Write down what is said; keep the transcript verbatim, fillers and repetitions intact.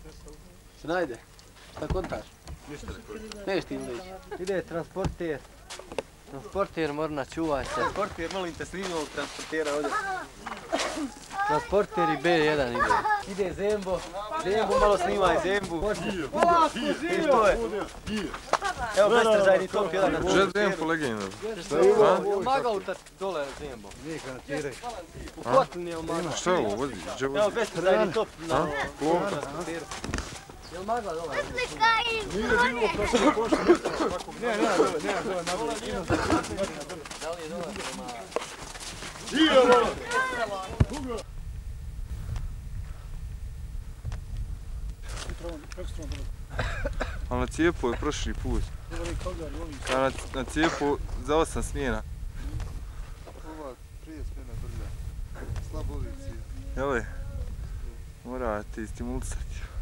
Najde, šta kontaš? Ništa ne koristim. Neš ti ili Ide transporter. Transporter Morna, čuvaj se. Transporter, molim te, snimi ovog transportera ovdje. Transporter i B jedan ide. Ide Zembo. Zembo, malo snimaj Zembu. Polako, živio! Evo, bestražajni top jedan na Že Zembo legenda. Jel maga utat dole Zembo? Nije garantiraj. U kotlini jel maga? Šta je ovo, vozi? Gdje vozi? Evo, bestražajni top na Plovno. transporteru. Jel maga dole? Nije bilo prošlo pošto ništa. Ne, ne, dole, ne, dole, na dole. Da li je dole prema... Živio, dole! Ali na Cijepu je prošli put. A na, na Cijepu za osam smjena. Ova prije smjena brlja. Slabo ovi cijep. Jel? Morate stimulisati.